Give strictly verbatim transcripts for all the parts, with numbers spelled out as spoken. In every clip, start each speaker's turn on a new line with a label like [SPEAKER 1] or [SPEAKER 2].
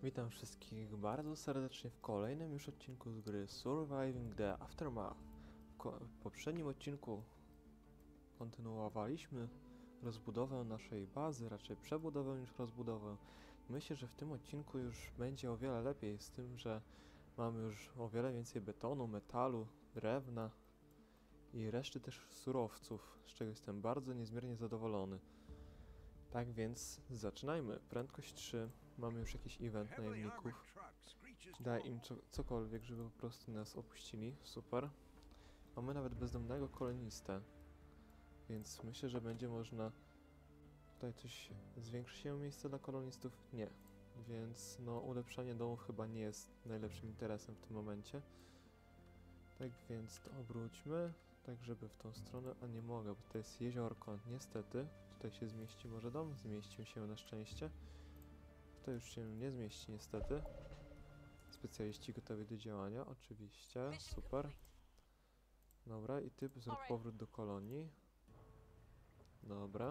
[SPEAKER 1] Witam wszystkich bardzo serdecznie w kolejnym już odcinku z gry Surviving the Aftermath. W, ko w poprzednim odcinku kontynuowaliśmy rozbudowę naszej bazy, raczej przebudowę niż rozbudowę. Myślę, że w tym odcinku już będzie o wiele lepiej, z tym, że mamy już o wiele więcej betonu, metalu, drewna i reszty też surowców, z czego jestem bardzo niezmiernie zadowolony. Tak więc zaczynajmy. Prędkość trzy. Mamy już jakiś event najemników. Daj im co, cokolwiek, żeby po prostu nas opuścili. Super. Mamy nawet bezdomnego kolonistę. Więc myślę, że będzie można tutaj coś... Zwiększy się miejsce dla kolonistów? Nie. Więc no ulepszanie domów chyba nie jest najlepszym interesem w tym momencie. Tak więc to obróćmy. Tak, żeby w tą stronę, a nie mogę, bo to jest jeziorko. Niestety, tutaj się zmieści może dom, zmieścił się na szczęście. To już się nie zmieści niestety. Specjaliści gotowi do działania, oczywiście, super. Dobra, i typ zrób powrót do kolonii. Dobra.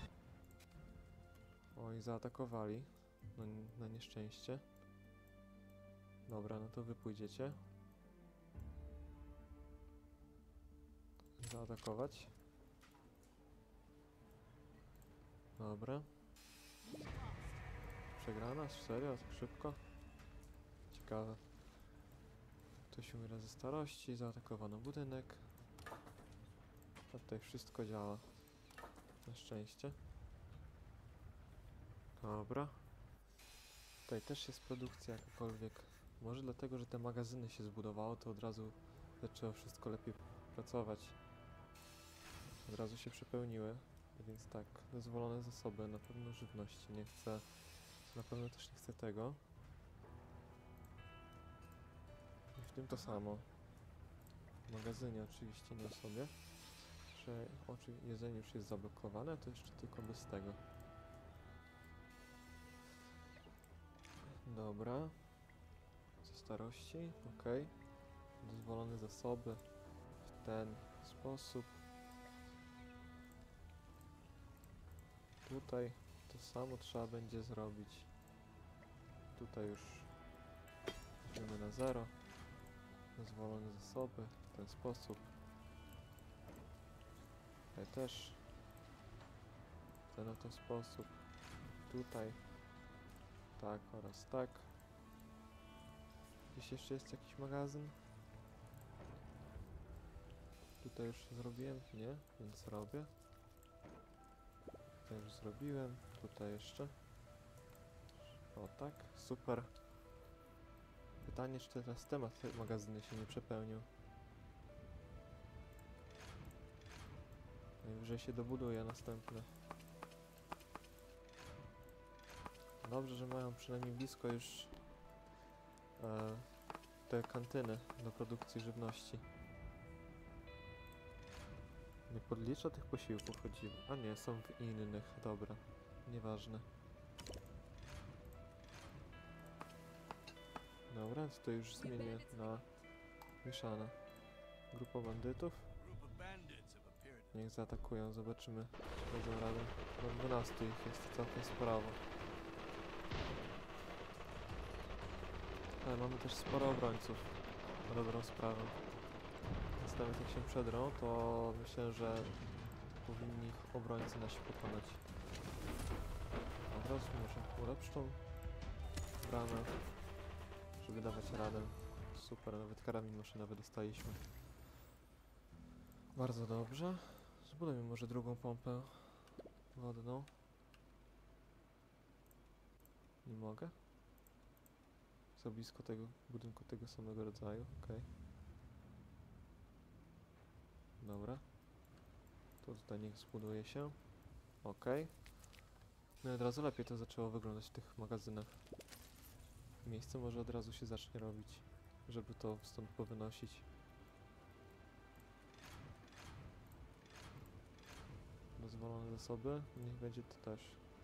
[SPEAKER 1] Oj, zaatakowali. No, na nieszczęście. Dobra, no to wy pójdziecie. Zaatakować. Dobra. Przegrana? Serio? Tak szybko? Ciekawe. Ktoś umiera ze starości, zaatakowano budynek. A tutaj wszystko działa. Na szczęście. Dobra. Tutaj też jest produkcja jakakolwiek. Może dlatego, że te magazyny się zbudowało, to od razu zaczęło wszystko lepiej pracować. Od razu się przepełniły. Więc tak, dozwolone zasoby, na pewno żywności nie chcę. Na pewno też nie chcę tego. I w tym to samo. W magazynie oczywiście na sobie. Że oczywiście jedzenie już jest zablokowane, to jeszcze tylko bez tego. Dobra. Ze starości, ok. Dozwolone zasoby w ten sposób. Tutaj to samo trzeba będzie zrobić. Tutaj już weźmiemy na zero. Dozwolone zasoby w ten sposób. Tutaj też. W ten oto sposób. Tutaj. Tak oraz tak. Gdzieś jeszcze jest jakiś magazyn? Tutaj już zrobiłem? Nie, więc robię. Tutaj już zrobiłem. Tutaj jeszcze. O tak, super. Pytanie, czy teraz temat magazyny się nie przepełnił. Najwyżej się dobuduje następne. Dobrze, że mają przynajmniej blisko już e, te kantyny do produkcji żywności. Nie podlicza tych posiłków, chodziło. A nie, są w innych. Dobra, nieważne. Dobra, to już zmienię na mieszane. Grupa bandytów. Niech zaatakują, zobaczymy, czy dadzą radę. No dwanaście ich jest, całkiem sprawo. Ale mamy też sporo obrońców. Na dobrą sprawę. Więc nawet jak się przedrą, to myślę, że powinni ich obrońcy nasi pokonać. Od razu może ulepsz tą bramę, żeby dawać radę. Super, nawet karabin maszynowy dostaliśmy. Bardzo dobrze. Zbudujmy może drugą pompę wodną. Nie mogę? Za blisko tego budynku tego samego rodzaju, ok. Dobra. To tutaj niech zbuduje się. Ok. No i od razu lepiej to zaczęło wyglądać w tych magazynach. Miejsce może od razu się zacznie robić, żeby to stąd powynosić. Dozwolone zasoby, niech będzie to też.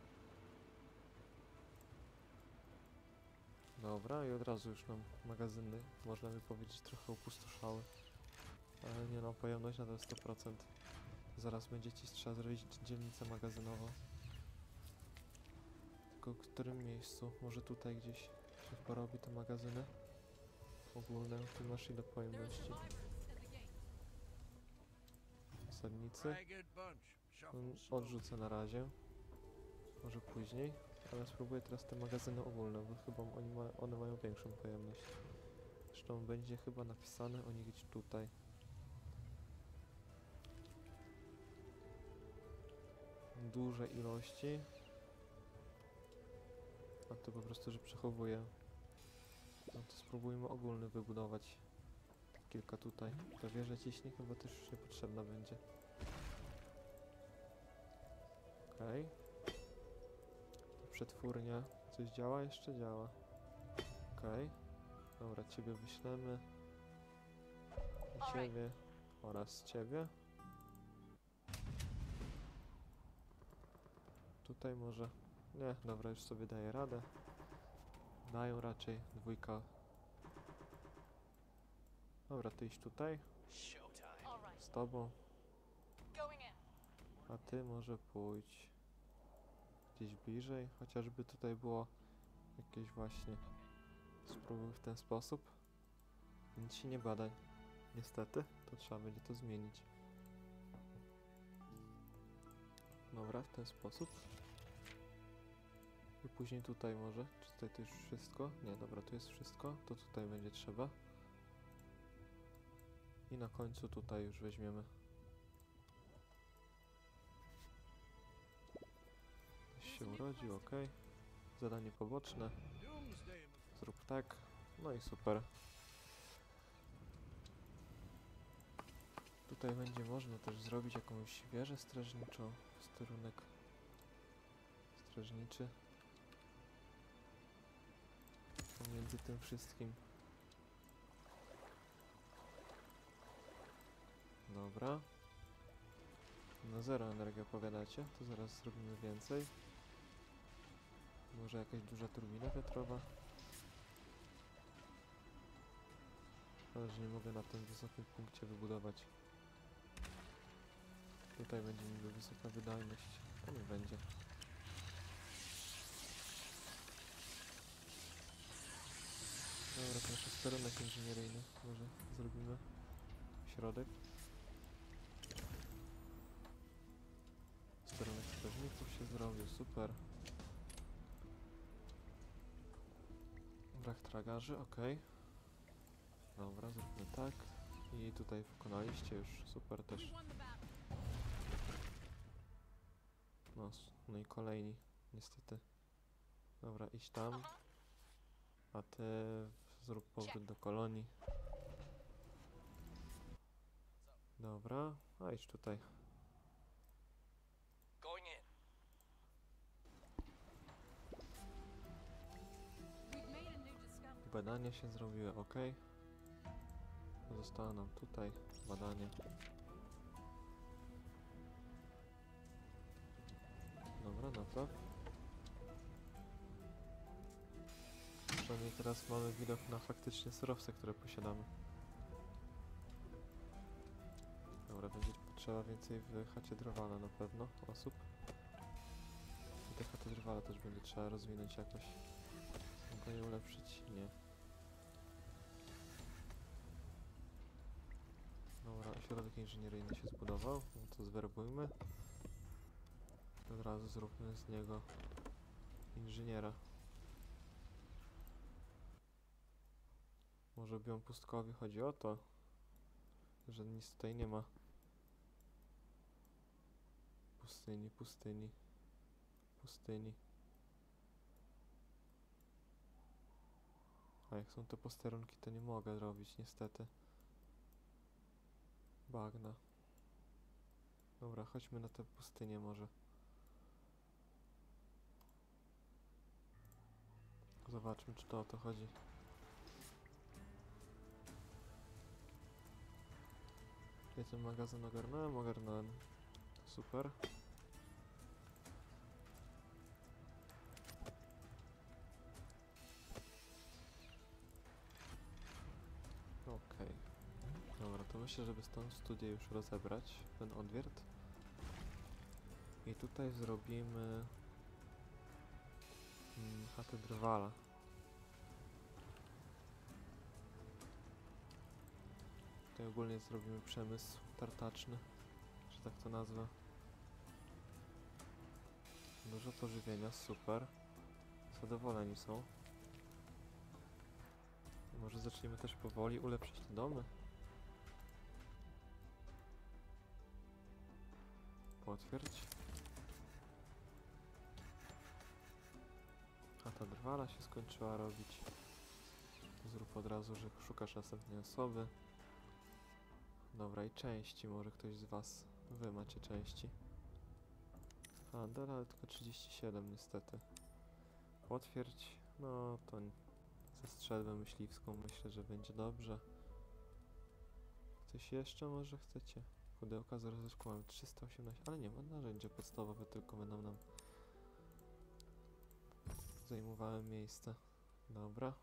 [SPEAKER 1] Dobra, i od razu już nam magazyny, można by powiedzieć, trochę opustoszały. Ale nie no, pojemność na to sto procent. Zaraz będzie ci trzeba zrobić dzielnicę magazynową. Tylko w którym miejscu? Może tutaj gdzieś coś porobi te magazyny ogólne. Tu masz ile pojemności. Osadnicy. Mm, Odrzucę na razie. Może później. Ale spróbuję teraz te magazyny ogólne, bo chyba oni ma, one mają większą pojemność. Zresztą będzie chyba napisane o nich gdzieś tutaj. Duże ilości. A to po prostu, że przechowuję. No to spróbujmy ogólny wybudować. Kilka tutaj. Ta wieża ciśni chyba też już niepotrzebna będzie. Okej. Okay. Przetwórnia. Coś działa? Jeszcze działa. Okej. Okay. Dobra, ciebie wyślemy. I ciebie. Oraz ciebie. Tutaj może... Nie, dobra, już sobie daję radę. Dają raczej dwójka. Dobra, ty iść tutaj. Z tobą. A ty może pójdź gdzieś bliżej, chociażby tutaj było jakieś właśnie. Spróbuj w ten sposób. Nic się nie bada. Niestety, to trzeba będzie to zmienić. Dobra, w ten sposób. I później tutaj może. Czy tutaj to już wszystko? Nie, dobra, tu jest wszystko. To tutaj będzie trzeba. I na końcu tutaj już weźmiemy. Ktoś się urodził, ok. Zadanie poboczne. Zrób tak. No i super. Tutaj będzie można też zrobić jakąś wieżę strażniczą. Posterunek strażniczy. Pomiędzy tym wszystkim. Dobra. No zero energii opowiadacie, to zaraz zrobimy więcej. Może jakaś duża turbina wiatrowa. Ale że nie mogę na tym wysokim punkcie wybudować. Tutaj będzie niby wysoka wydajność, a nie będzie. Dobra, to jeszcze sterunek inżynieryjny może zrobimy. Środek. Sterunek strażników się zrobił, super. Brak tragarzy, ok. Dobra, zróbmy tak. I tutaj wykonaliście już, super też. No, no i kolejni, niestety. Dobra, idź tam. A ty zrób powrót do kolonii. Dobra, a idź tutaj. Badania się zrobiły, ok. Zostało nam tutaj badanie. Dobra, napraw. Przynajmniej teraz mamy widok na faktycznie surowce, które posiadamy. Dobra, będzie potrzeba więcej w chacie drwala na pewno osób. I te chaty drwala też będzie trzeba rozwinąć jakoś. Mogę je ulepszyć? Nie. Dobra, ośrodek inżynieryjny się zbudował, no to zwerbujmy. Od razu zróbmy z niego inżyniera. Może biom pustkowi chodzi o to, że nic tutaj nie ma. Pustyni, pustyni, pustyni. A jak są te posterunki, to nie mogę robić niestety. Bagna. Dobra, chodźmy na tę pustynię może. Zobaczmy, czy to o to chodzi. Ja ten magazyn ogarnąłem, ogarnąłem. Super. Okej. Okay. Dobra, to myślę, żeby stąd studię już rozebrać, ten odwiert. I tutaj zrobimy hmm, chatę drwala. Tutaj ogólnie zrobimy przemysł tartaczny, że tak to nazwę. Dużo pożywienia, super. Zadowoleni są. Może zaczniemy też powoli ulepszyć te domy. Potwierdź. A ta drwala się skończyła robić. Zrób od razu, że szukasz następnej osoby. Dobra, i części. Może ktoś z was... Wy macie części. Handel, ale tylko trzydzieści siedem niestety. Potwierdź. No to ze strzelbę myśliwską myślę, że będzie dobrze. Coś jeszcze może chcecie? Pudełka z rozrywką mamy trzysta osiemnaście, ale nie ma narzędzia podstawowe, tylko będą nam zajmowały miejsce. Dobra.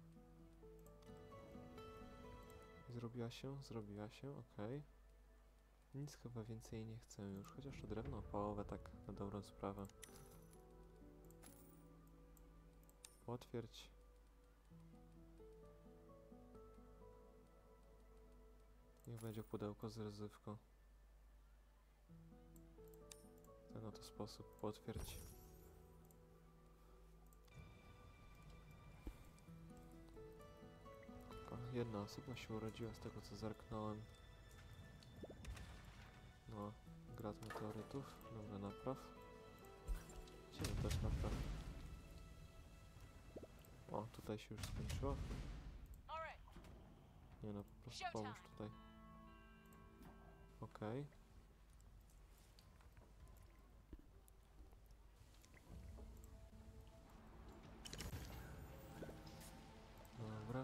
[SPEAKER 1] Zrobiła się? Zrobiła się, okej. Nic chyba więcej nie chcę już, chociaż to drewno opałowe tak na dobrą sprawę. Potwierdź. Niech będzie pudełko z rozrywką. W ten oto sposób. Potwierdź. Jedna osoba się urodziła z tego co zerknąłem. No, grad meteorytów. Dobra, napraw. Ciebie też napraw. O, tutaj się już skończyło. Nie no, po prostu pomóż tutaj. Okej. Okay. Dobra.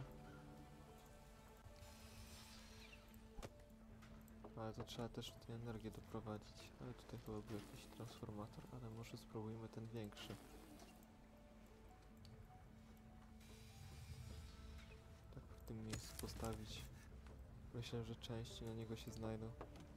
[SPEAKER 1] Ale to trzeba też tutaj energię doprowadzić. Ale tutaj chyba był jakiś transformator, ale może spróbujmy ten większy. Tak w tym miejscu postawić. Myślę, że części na niego się znajdą.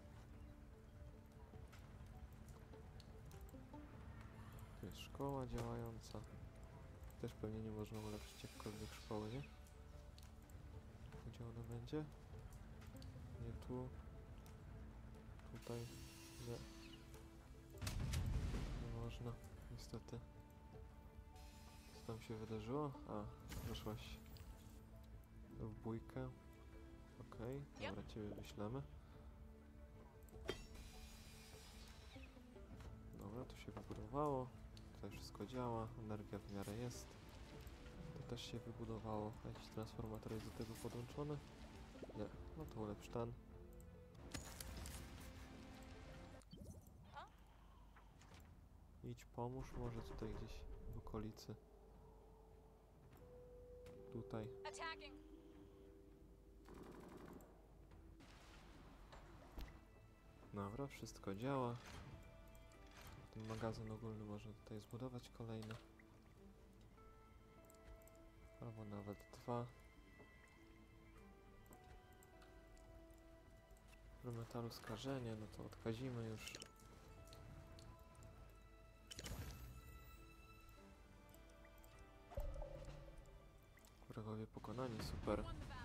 [SPEAKER 1] Tu jest szkoła działająca. Też pewnie nie można ulepszyć jakkolwiek szkoły, nie? Gdzie ona będzie? Nie tu. Tutaj. Nie. Nie można. Niestety. Co tam się wydarzyło? A, weszłaś w bójkę. Okej, okay, dobra, ciebie wyślemy. Dobra, tu się wybudowało. Tutaj wszystko działa, energia w miarę jest. To też się wybudowało. Jakiś transformator jest do tego podłączony? Nie, no to ulepsz ten. Idź pomóż może tutaj gdzieś w okolicy. Tutaj. Dobra, wszystko działa. Ten magazyn ogólny można tutaj zbudować kolejny. Albo nawet dwa. Do metalu skażenie, no to odkazimy już. Wrogowie pokonani, super.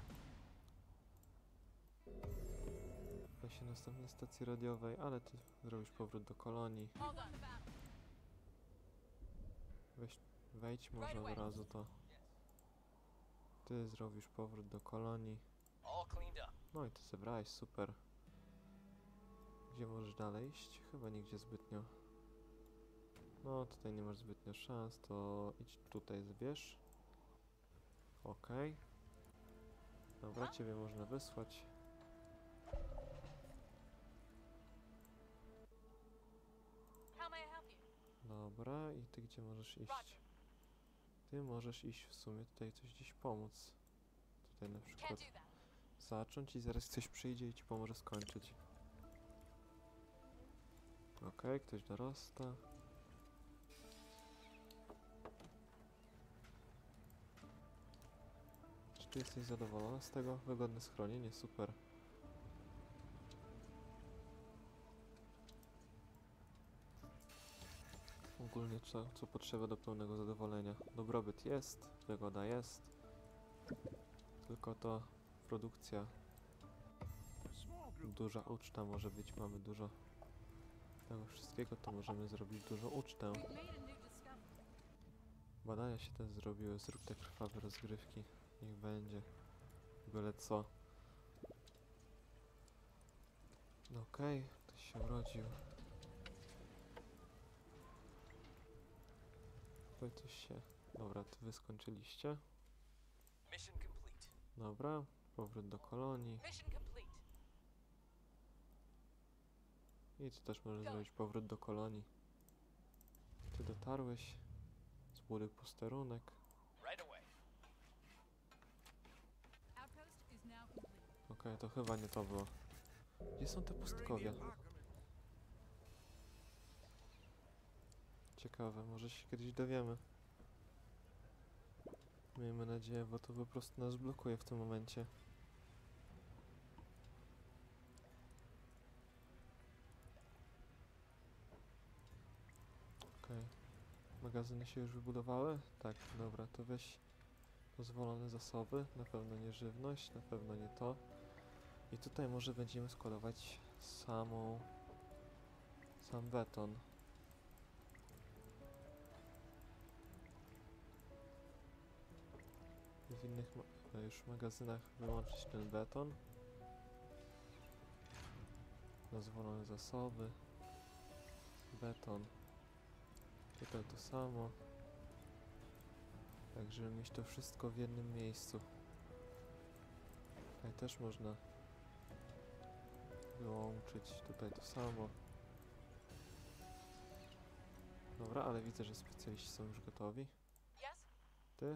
[SPEAKER 1] Weź się następnej stacji radiowej, ale ty zrobisz powrót do kolonii. Weź, wejdź może od razu to. Ty zrobisz powrót do kolonii. No i ty zebrałeś, super. Gdzie możesz dalej iść? Chyba nigdzie zbytnio. No tutaj nie masz zbytnio szans, to idź tutaj zbierz. Okej. Okay. Dobra, ciebie można wysłać. Dobra, i ty gdzie możesz iść? Ty możesz iść w sumie tutaj coś gdzieś pomóc. Tutaj na przykład zacząć i zaraz ktoś przyjdzie i ci pomoże skończyć. Okej, okay, ktoś dorasta. Czy ty jesteś zadowolona z tego? Wygodne schronienie, super. Ogólnie co, co potrzeba do pełnego zadowolenia. Dobrobyt jest, wygoda jest. Tylko to produkcja duża uczta może być. Mamy dużo tego wszystkiego, to możemy zrobić dużą ucztę. Badania się też zrobiły, zrób te krwawe rozgrywki. Niech będzie. Byle co. No okej, okay, ktoś się urodził. Tutaj coś się... Dobra, to wy skończyliście. Dobra, powrót do kolonii. I ty też możesz zrobić powrót do kolonii. Ty dotarłeś. Zbuduj posterunek. Okej, okay, to chyba nie to było. Gdzie są te pustkowie? Ciekawe, może się kiedyś dowiemy. Miejmy nadzieję, bo to po prostu nas blokuje w tym momencie. Okej. Okay. Magazyny się już wybudowały? Tak, dobra, to weź dozwolone zasoby. Na pewno nie żywność, na pewno nie to. I tutaj może będziemy składować samą... sam beton. W innych ma już magazynach wyłączyć ten beton. Dozwolone zasoby. Beton. Tutaj to samo. Tak, żeby mieć to wszystko w jednym miejscu. Tutaj też można wyłączyć. Tutaj to samo. Dobra, ale widzę, że specjaliści są już gotowi. Ty?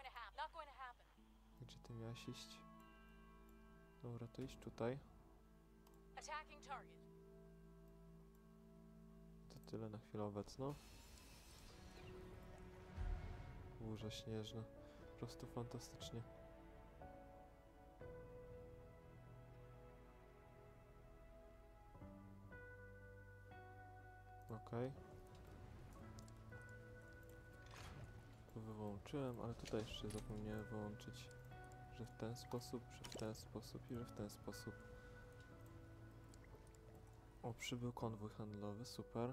[SPEAKER 1] Gdzie ty miałeś iść? Dobra, to idź tutaj. To tyle na chwilę obecną. Burza śnieżna. Po prostu fantastycznie. Okej. Okay. Tu wyłączyłem, ale tutaj jeszcze zapomniałem wyłączyć, że w ten sposób, że w ten sposób i że w ten sposób. O, przybył konwój handlowy, super.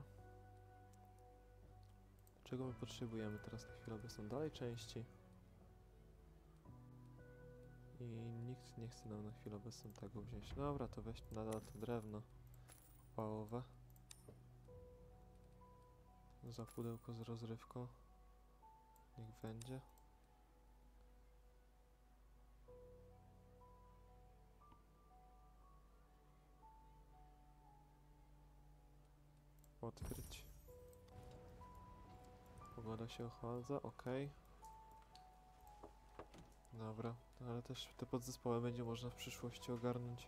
[SPEAKER 1] Czego my potrzebujemy teraz na chwilę obecną? Dalej części. I nikt nie chce nam na chwilę obecną tego wziąć. Dobra, to weź nadal to drewno opałowe. Za pudełko z rozrywką. Niech będzie. Odkryć. Pogoda się ochładza, ok. Dobra, ale też te podzespoły będzie można w przyszłości ogarnąć.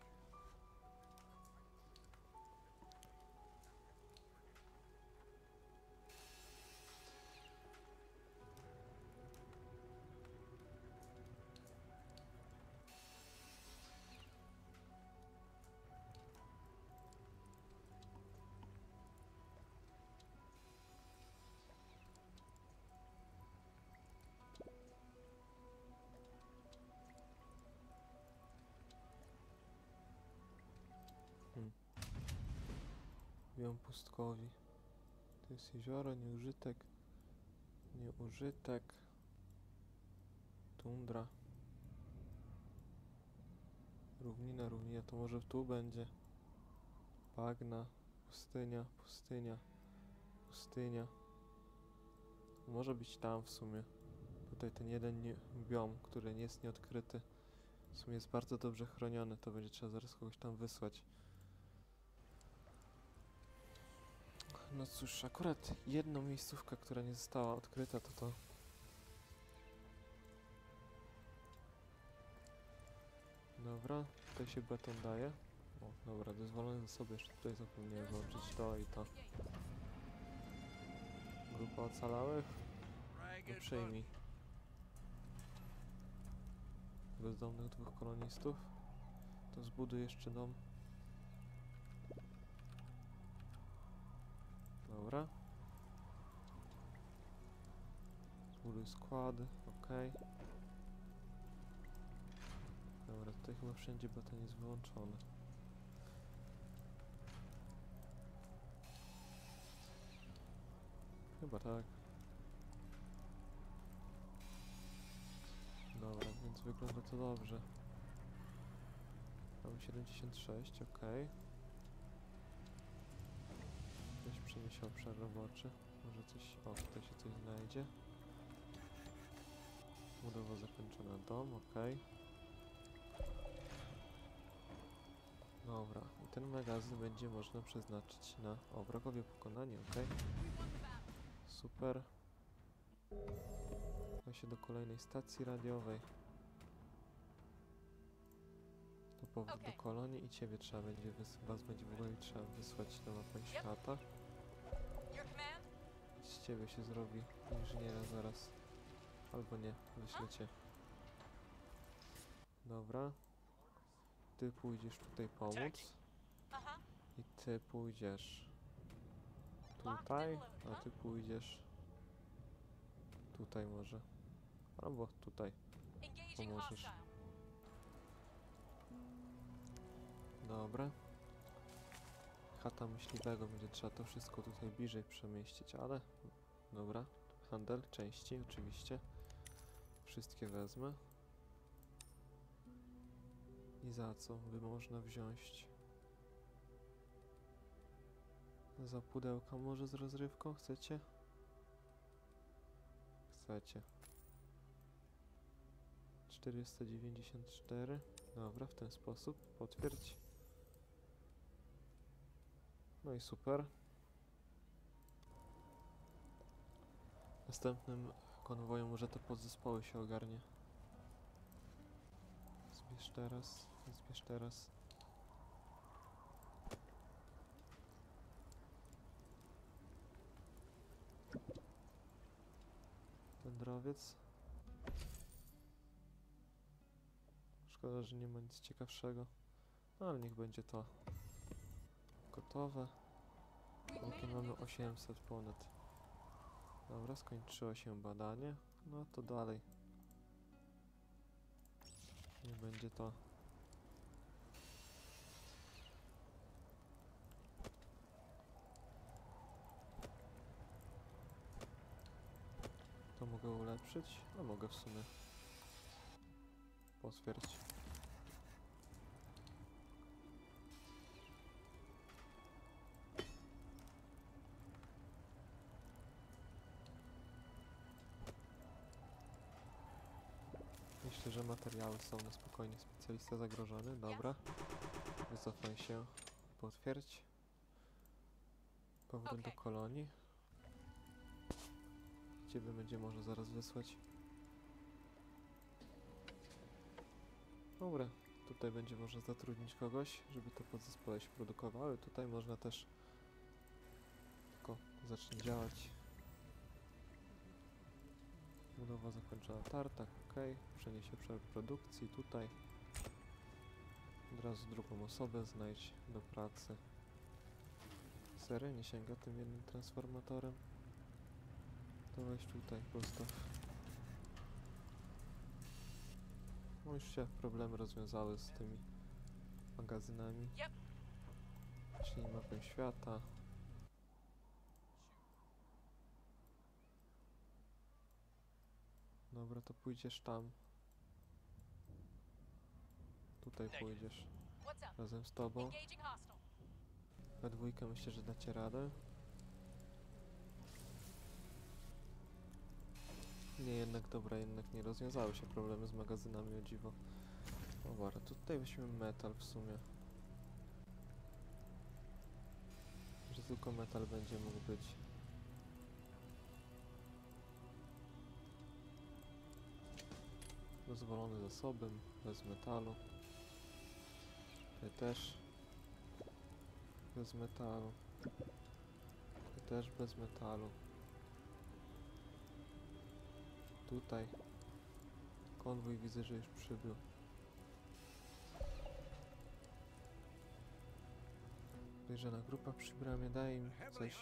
[SPEAKER 1] Hmm. Biom pustkowi. To jest jezioro, nieużytek. Nieużytek. Tundra. Równina, równina, to może tu będzie. Bagna. Pustynia, pustynia. Pustynia. Może być tam w sumie. Tutaj ten jeden nie, biom, który nie jest nieodkryty. W sumie jest bardzo dobrze chroniony, to będzie trzeba zaraz kogoś tam wysłać. No cóż, akurat jedna miejscówka, która nie została odkryta, to to. Dobra, tutaj się beton daje. O, dobra, dozwolone zasoby, jeszcze tutaj zapomniałem włączyć to i to. Grupa ocalałych? No przyjmij. Bezdomnych dwóch kolonistów. To zbuduj jeszcze dom. Dobra. Zbuduj składy, ok. Dobra, tutaj chyba wszędzie beton jest wyłączony. Chyba tak. Dobra, więc wygląda to dobrze. Mamy siedemdziesiąt sześć, ok. Weź przenieść obszar roboczy. Może coś... O, tutaj się coś znajdzie. Budowa zakończona, dom, ok. Dobra, i ten magazyn będzie można przeznaczyć na... O, wrogowie pokonani, ok. Super. Chyba się do kolejnej stacji radiowej. To powrót do kolonii i ciebie trzeba będzie wys... was będzie w ogóle trzeba wysłać na mapę świata. Z ciebie się zrobi inżyniera zaraz. Albo nie, wyślę cię. Dobra. Ty pójdziesz tutaj pomóc. I ty pójdziesz tutaj, a ty pójdziesz tutaj może. Albo tutaj pomożesz. Dobra. Chata myśliwego, będzie trzeba to wszystko tutaj bliżej przemieścić, ale... Dobra. Handel, części oczywiście. Wszystkie wezmę. I za co by można wziąć? Za pudełka może z rozrywką? Chcecie? Chcecie. czterysta dziewięćdziesiąt cztery. Dobra, w ten sposób. Potwierdź. No i super. Następnym konwojem może te podzespoły się ogarnie. Zbierz teraz, zbierz teraz. Wędrowiec. Szkoda, że nie ma nic ciekawszego. No ale niech będzie to gotowe. Bo tu mamy osiemset ponad. Dobra, skończyło się badanie. No to dalej. Niech będzie to. To mogę ulepszyć? No mogę w sumie. Potwierdź. Myślę, że materiały są na spokojnie. Specjalista zagrożony. Dobra. Wycofaj się. Potwierdź. Powrót do kolonii. Ciebie będzie może zaraz wysłać. Dobra. Tutaj będzie można zatrudnić kogoś, żeby te podzespoły się produkowały. Tutaj można też tylko zacznie działać. Budowa zakończona, tartak, ok. Przenieś obszar produkcji tutaj. Od razu drugą osobę znajdź do pracy. Serio? Nie sięga tym jednym transformatorem? To weź tutaj, postaw. No już się problemy rozwiązały z tymi magazynami. Czyli mapę świata. Dobra, to pójdziesz tam. Tutaj pójdziesz. Razem z tobą. We dwójkę myślę, że dacie radę. Nie, jednak dobra, jednak nie rozwiązały się problemy z magazynami, o dziwo. Dobra, tutaj weźmy metal w sumie. Że tylko metal będzie mógł być. Dozwolone zasoby, bez metalu. Tutaj też bez metalu. Tutaj też bez metalu. Tutaj konwój widzę, że już przybył. Podejrzana grupa przy bramie, daj im coś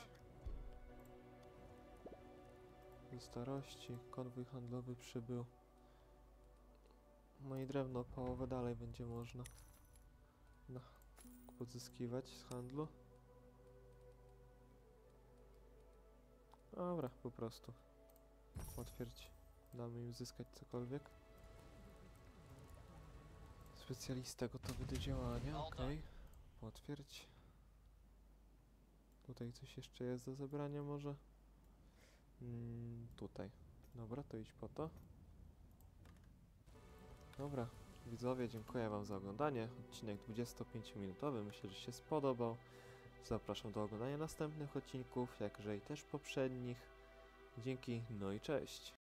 [SPEAKER 1] ze starości. Konwój handlowy przybył. No i drewno połowę dalej będzie można no, pozyskiwać z handlu. Dobra, po prostu. Potwierdź. Damy im zyskać cokolwiek. Specjalista gotowy do działania, okej. Potwierdź. Tutaj coś jeszcze jest do zebrania może? Mm, tutaj. Dobra, to idź po to. Dobra, widzowie, dziękuję wam za oglądanie. Odcinek dwudziestopięciominutowy, myślę, że się spodobał. Zapraszam do oglądania następnych odcinków, jakże i też poprzednich. Dzięki, no i cześć.